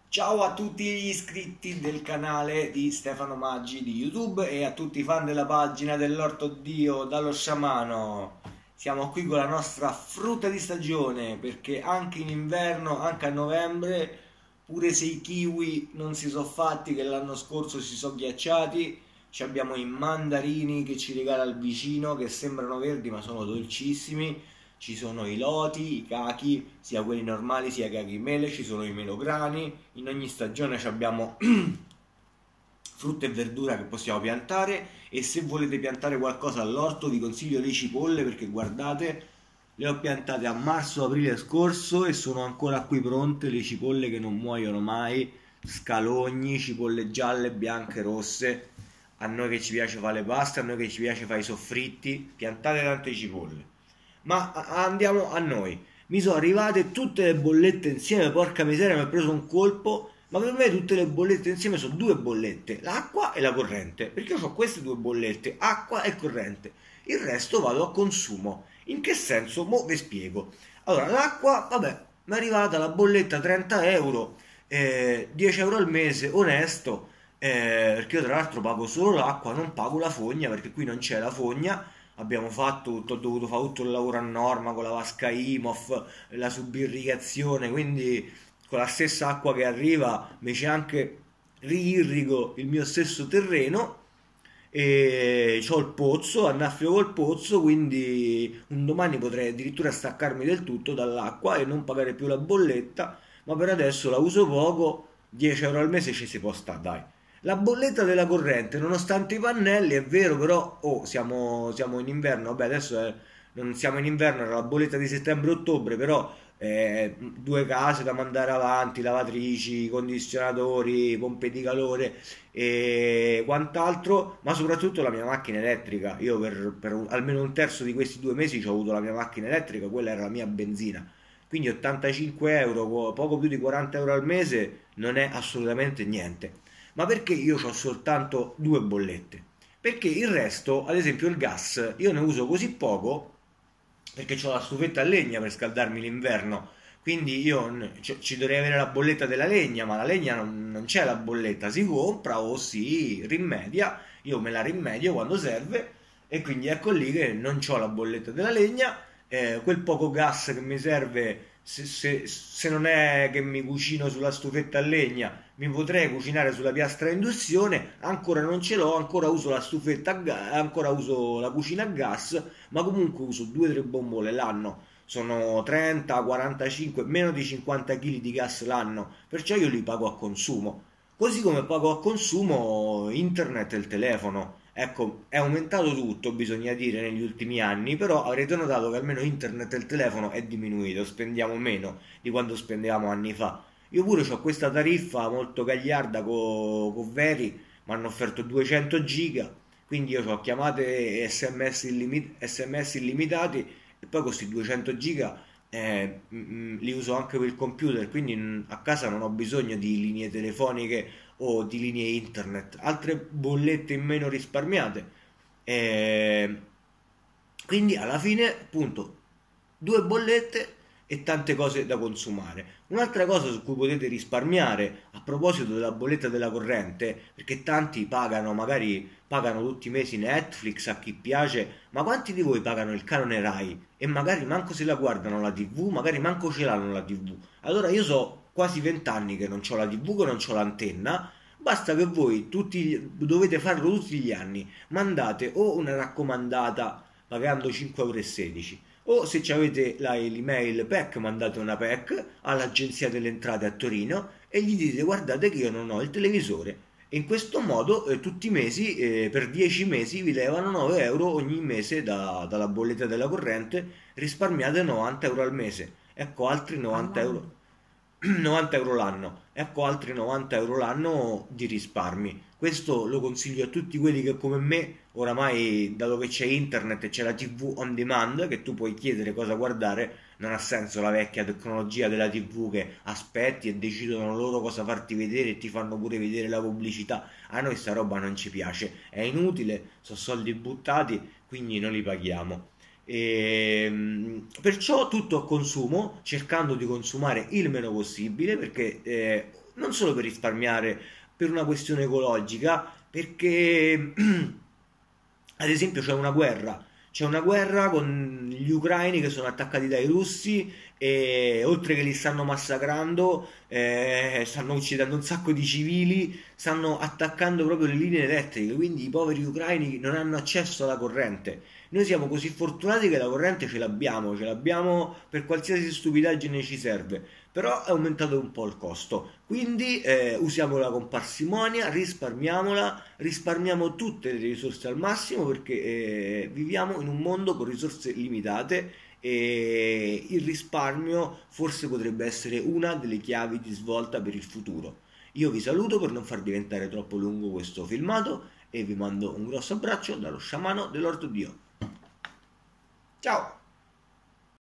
Ciao a tutti gli iscritti del canale di Stefano Maggi di YouTube e a tutti i fan della pagina dell'Orto Dio dallo sciamano. Siamo qui con la nostra frutta di stagione perché anche in inverno, anche a novembre, pure se i kiwi non si sono fatti, che l'anno scorso si sono ghiacciati, ci abbiamo i mandarini che ci regala il vicino che sembrano verdi ma sono dolcissimi. Ci sono i loti, i cachi, sia quelli normali sia i cachi mele, ci sono i melograni, in ogni stagione abbiamo frutta e verdura che possiamo piantare e se volete piantare qualcosa all'orto vi consiglio le cipolle perché guardate, le ho piantate a marzo-aprile scorso e sono ancora qui pronte le cipolle che non muoiono mai, scalogni, cipolle gialle, bianche, rosse. A noi che ci piace fare le paste, a noi che ci piace fare i soffritti, piantate tante cipolle. Ma andiamo a noi. Mi sono arrivate tutte le bollette insieme, porca miseria, mi ha preso un colpo. Ma per me tutte le bollette insieme sono due bollette, l'acqua e la corrente. Perché io ho queste due bollette, acqua e corrente. Il resto vado a consumo. In che senso? Mo' vi spiego. Allora, l'acqua, vabbè, mi è arrivata la bolletta 30 euro, 10 euro al mese, onesto, perché io tra l'altro pago solo l'acqua, non pago la fogna, perché qui non c'è la fogna. Abbiamo fatto tutto, ho dovuto fare tutto il lavoro a norma con la vasca IMOF, la subirrigazione, quindi con la stessa acqua che arriva mi c'è anche riirrigo il mio stesso terreno e ho il pozzo, annaffio col pozzo, quindi un domani potrei addirittura staccarmi del tutto dall'acqua e non pagare più la bolletta, ma per adesso la uso poco, 10 euro al mese ci si può stare, dai. La bolletta della corrente, nonostante i pannelli, è vero, però siamo in inverno, vabbè adesso non siamo in inverno, era la bolletta di settembre-ottobre, però due case da mandare avanti, lavatrici, condizionatori, pompe di calore e quant'altro, ma soprattutto la mia macchina elettrica. Io per almeno un terzo di questi 2 mesi ho avuto la mia macchina elettrica, quella era la mia benzina. Quindi 85 euro, poco più di 40 euro al mese, non è assolutamente niente. Ma perché io ho soltanto due bollette? Perché il resto, ad esempio il gas, io ne uso così poco perché ho la stufetta a legna per scaldarmi l'inverno. Quindi ci dovrei avere la bolletta della legna, ma la legna non c'è la bolletta, si compra o si rimedia. Io me la rimedio quando serve e quindi ecco lì che non ho la bolletta della legna. Quel poco gas che mi serve, se non è che mi cucino sulla stufetta a legna, mi potrei cucinare sulla piastra a induzione, ancora non ce l'ho, ancora uso la stufetta ancora uso la cucina a gas, ma comunque uso 2-3 bombole l'anno, sono 30, 45, meno di 50 kg di gas l'anno, perciò io li pago a consumo. Così come pago a consumo internet e il telefono. Ecco, è aumentato tutto, bisogna dire, negli ultimi anni, però avrete notato che almeno internet e il telefono è diminuito, spendiamo meno di quando spendevamo anni fa. Io pure ho questa tariffa molto gagliarda con Veri, mi hanno offerto 200 giga, quindi io ho chiamate SMS, SMS illimitati e poi questi 200 giga li uso anche per il computer, quindi a casa non ho bisogno di linee telefoniche o di linee internet, altre bollette in meno risparmiate. Eh, quindi alla fine, appunto, due bollette e tante cose da consumare. Un'altra cosa su cui potete risparmiare a proposito della bolletta della corrente, perché tanti pagano, magari pagano tutti i mesi Netflix a chi piace, ma quanti di voi pagano il canone Rai e magari manco se la guardano la TV, magari manco ce l'hanno la TV? Allora io so quasi 20 anni che non ho la TV, che non ho l'antenna. Basta che voi dovete farlo tutti gli anni, mandate o una raccomandata pagando 5,16 euro o se avete l'email PEC mandate una PEC all'Agenzia delle Entrate a Torino e gli dite guardate che io non ho il televisore e in questo modo tutti i mesi per 10 mesi vi levano 9 euro ogni mese dalla bolletta della corrente, risparmiate 90 euro al mese, ecco altri 90 euro. All'anno. 90 euro l'anno, ecco altri 90 euro l'anno di risparmi. Questo lo consiglio a tutti quelli che come me, oramai dato che c'è internet e c'è la TV on demand, che tu puoi chiedere cosa guardare, non ha senso la vecchia tecnologia della TV che aspetti e decidono loro cosa farti vedere e ti fanno pure vedere la pubblicità. A noi sta roba non ci piace, è inutile, sono soldi buttati, quindi non li paghiamo. Perciò tutto a consumo, cercando di consumare il meno possibile, perché non solo per risparmiare, per una questione ecologica, perché ad esempio c'è una guerra con gli ucraini che sono attaccati dai russi e oltre che li stanno massacrando, stanno uccidendo un sacco di civili, stanno attaccando proprio le linee elettriche, quindi i poveri ucraini non hanno accesso alla corrente. Noi siamo così fortunati che la corrente ce l'abbiamo per qualsiasi stupidaggine ci serve, però è aumentato un po' il costo, quindi usiamola con parsimonia, risparmiamola, risparmiamo tutte le risorse al massimo perché viviamo in un mondo con risorse limitate e il risparmio forse potrebbe essere una delle chiavi di svolta per il futuro. Io vi saluto per non far diventare troppo lungo questo filmato e vi mando un grosso abbraccio dallo sciamano dell'Orto Dio. Ciao!